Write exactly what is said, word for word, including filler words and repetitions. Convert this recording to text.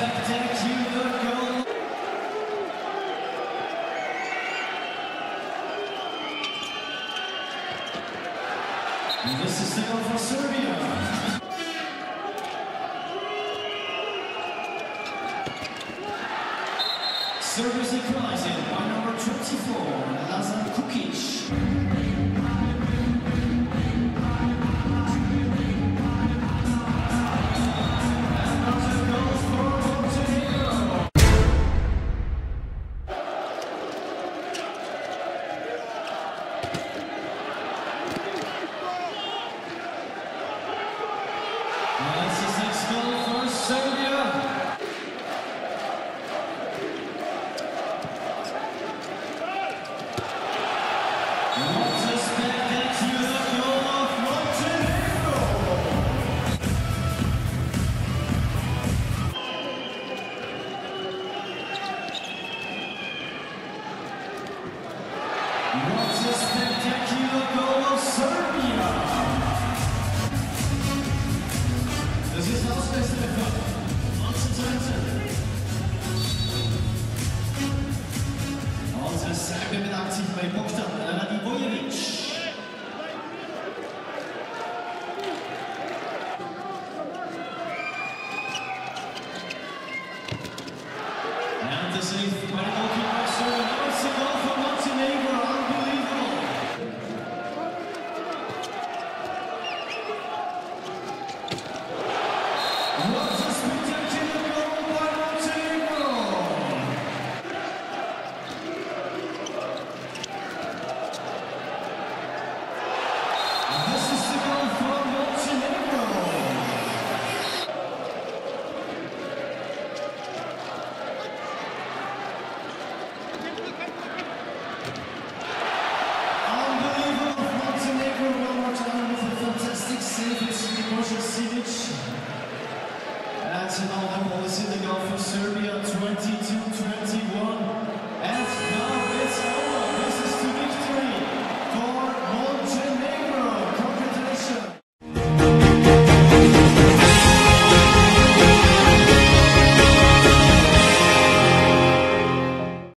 spectacular goal. And this is the goal for Serbia. Serbia's equalizing by number twenty-four, Lazar Kukic. Another goal for Montenegro. That's the sixth goal for Serbia. What a spectacular goal of Montenegro! What a spectacular goal of Serbia! Das ist Auswechslung von Montenegro. Und Serbien mit Aktiv bei Bogdan.